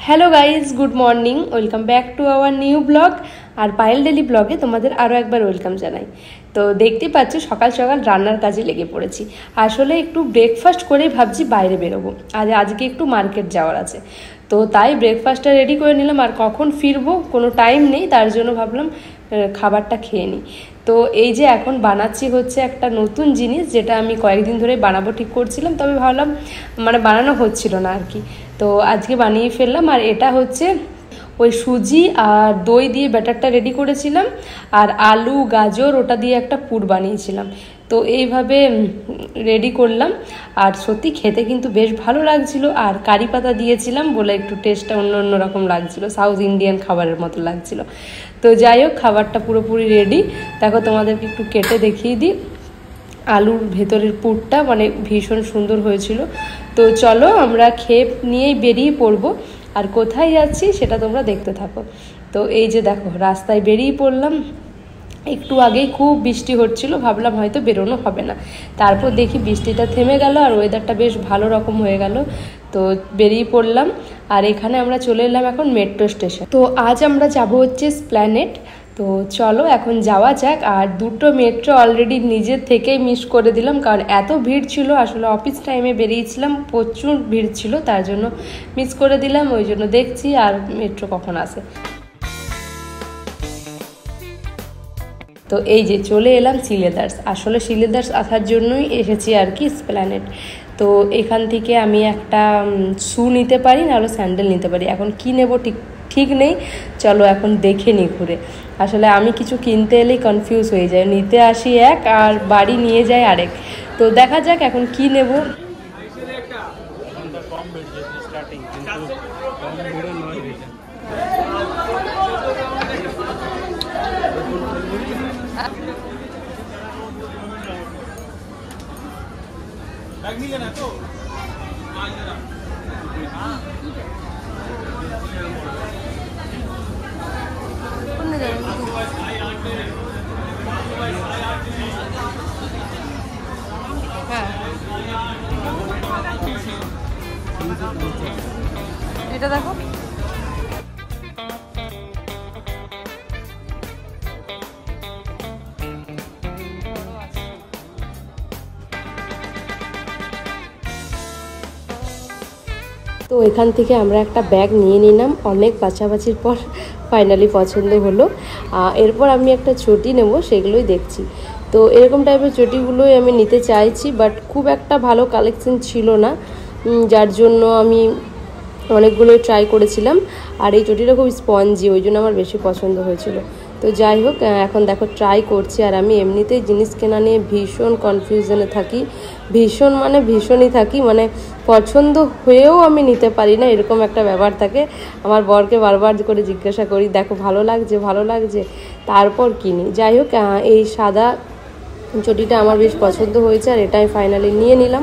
Hello guys, good morning, welcome back to our new blog. আর Payel daily ব্লগে তোমাদের আরও একবার ওয়েলকাম জানাই। তো দেখতে পাচ্ছ সকাল সকাল রান্নার কাজে লেগে পড়েছি। আসলে একটু ব্রেকফাস্ট করেই ভাবছি বাইরে বেরোবো, আর আজকে একটু মার্কেট যাওয়ার আছে। তো তাই ব্রেকফাস্টটা রেডি করে নিলাম, আর কখন ফিরবো কোনো টাইম নেই, তার জন্য ভাবলাম খাবারটা খেয়ে নিই। তো এই যে এখন বানাচ্ছি হচ্ছে একটা নতুন জিনিস, যেটা আমি কয়েকদিন ধরে বানাবো ঠিক করছিলাম, তবে ভাবলাম বানানো হচ্ছিল না আর কি। তো আজকে বানিয়ে ফেললাম। আর এটা হচ্ছে ওই সুজি আর দই দিয়ে ব্যাটারটা রেডি করেছিলাম, আর আলু গাজর ওটা দিয়ে একটা পুর বানিয়েছিলাম। তো এইভাবে রেডি করলাম, আর সত্যি খেতে কিন্তু বেশ ভালো লাগছিল। আর কারি পাতা দিয়েছিলাম বলে একটু টেস্টটা অন্য রকম লাগছিল, সাউথ ইন্ডিয়ান খাবারের মতো লাগছিল। তো যাই হোক, খাবারটা পুরোপুরি রেডি। দেখো তোমাদেরকে একটু কেটে দেখিয়ে দিই। আলুর ভেতরের পুরটা ভীষণ সুন্দর হয়েছিল। তো চলো আমরা খেয়ে নিয়েই বেরিয়ে পড়বো, আর কোথায় যাচ্ছি সেটা তোমরা দেখতে থাকো। তো এই যে দেখো রাস্তায় বেরিয়ে পড়লাম। একটু আগেই খুব বৃষ্টি হচ্ছিল, ভাবলাম হয়তো বেরোনো হবে না, তারপর দেখি বৃষ্টিটা থেমে গেল আর ওয়েদারটা বেশ ভালো রকম হয়ে গেল। তো বেরিয়ে পড়লাম, আর এখানে আমরা চলে এলাম এখন মেট্রো স্টেশন। তো আজ আমরা যাব হচ্ছে এসপ্ল্যানেড। তো চলো এখন যাওয়া যাক। আর দুটো মেট্রো অলরেডি নিজের থেকেই মিস করে দিলাম, কারণ এত ভিড় ছিল। আসলে অফিস টাইমে বেরিয়েছিলাম, প্রচুর ভিড় ছিল, তার জন্য মিস করে দিলাম। ওই জন্য দেখছি আর মেট্রো কখন আসে। তো এই যে চলে এলাম সিলেদার্স। আসলে সিলেদার্স আসার জন্যই এসেছি আর কি এসপ্ল্যানেড। তো এখান থেকে আমি একটা শু নিতে পারি, নাহলে স্যান্ডেল নিতে পারি। এখন কি নেব ঠিক নেই, চলো এখন দেখে নিই ঘুরে। আসলে আমি কিছু কিনতে এলেই কনফিউজ হয়ে যায়, নিতে আসি এক আর বাড়ি নিয়ে যাই আরেক। তো দেখা যাক এখন কি নেব। এটা দেখো, তো এখান থেকে আমরা একটা ব্যাগ নিয়ে নিলাম। অনেক বাছাবাছির পর ফাইনালি পছন্দ হলো। এরপর আমি একটা চটি নেব, সেগুলোই দেখছি। তো এরকম টাইপের চটিগুলোই আমি নিতে চাইছি, বাট খুব একটা ভালো কালেকশন ছিল না, যার জন্য আমি অনেকগুলোই ট্রাই করেছিলাম। আর এই চটিটা খুব স্পঞ্জি, ওই জন্য আমার বেশি পছন্দ হয়েছিল। তো যাই হোক, এখন দেখো ট্রাই করছি। আর আমি এমনিতেই জিনিস কেনা নিয়ে ভীষণ কনফিউশনে থাকি, ভীষণই থাকি, পছন্দ হয়েও আমি নিতে পারি না, এরকম একটা ব্যাপার থাকে। আমার বরকে বারবার করে জিজ্ঞাসা করি, দেখো ভালো লাগছে, তারপর কিনি। যাই হোক, এই সাদা চটিটা আমার বেশ পছন্দ হয়েছে, আর এটাই ফাইনালি নিয়ে নিলাম।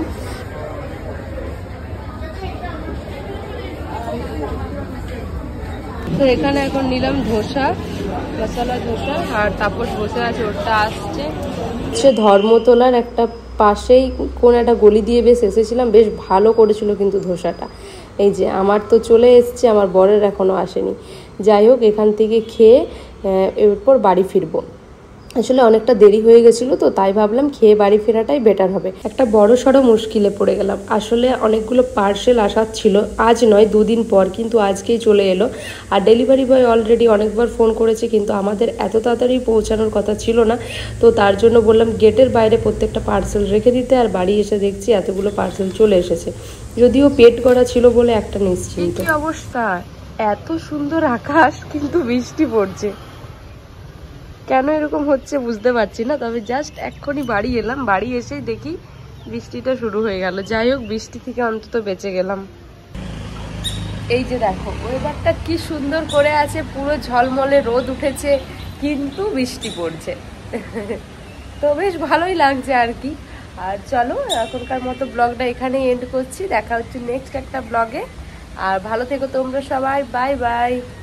তো এখানে এখন নিলাম ধোসা, মশলা ধোসা, আর তাপস বসে আছে, ওটা আসছে। সে ধর্মতলার একটা পাশেই কোন একটা গলি দিয়ে বেশ এসেছিলাম, বেশ ভালো করেছিল কিন্তু ধোসাটা। এই যে আমার তো চলে এসছে, আমার বরের এখনও আসেনি। যাই হোক, এখান থেকে খেয়ে এরপর বাড়ি ফিরবো। আসলে অনেকটা দেরি হয়ে গেছিলো, তো তাই ভাবলাম খেয়ে বাড়ি ফেরাটাই বেটার হবে। একটা বড় সড়ো মুশকিলে পড়ে গেলাম। আসলে অনেকগুলো পার্সেল আসার ছিল, আজ নয় 2 দিন পর, কিন্তু আজকেই চলে এলো। আর ডেলিভারি বয় অলরেডি অনেকবার ফোন করেছে, কিন্তু আমাদের এত তাড়াতাড়ি পৌঁছানোর কথা ছিল না। তো তার জন্য বললাম গেটের বাইরে প্রত্যেকটা পার্সেল রেখে দিতে, আর বাড়ি এসে দেখছি এতগুলো পার্সেল চলে এসেছে। যদিও পেট করা ছিল বলে একটা নিশ্চিন্ত। কি অবস্থা, এত সুন্দর আকাশ কিন্তু বৃষ্টি পড়ছে। কেন এরকম হচ্ছে বুঝতে পারছি না, তবে জাস্ট এক্ষুনি বাড়ি এলাম, বাড়ি এসেই দেখি বৃষ্টিটা শুরু হয়ে গেল। যাই হোক, বৃষ্টি থেকে অন্তত বেঁচে গেলাম। এই যে দেখো ওয়েদারটা কি সুন্দর করে আছে, পুরো ঝলমলে রোদ উঠেছে, কিন্তু বৃষ্টি পড়ছে। তো বেশ ভালোই লাগছে আর কি। আর চলো এখনকার মতো ব্লগটা এখানেই এন্ড করছি, দেখা হচ্ছে নেক্সট একটা ব্লগে। আর ভালো থেকো তোমরা সবাই, বাই বাই।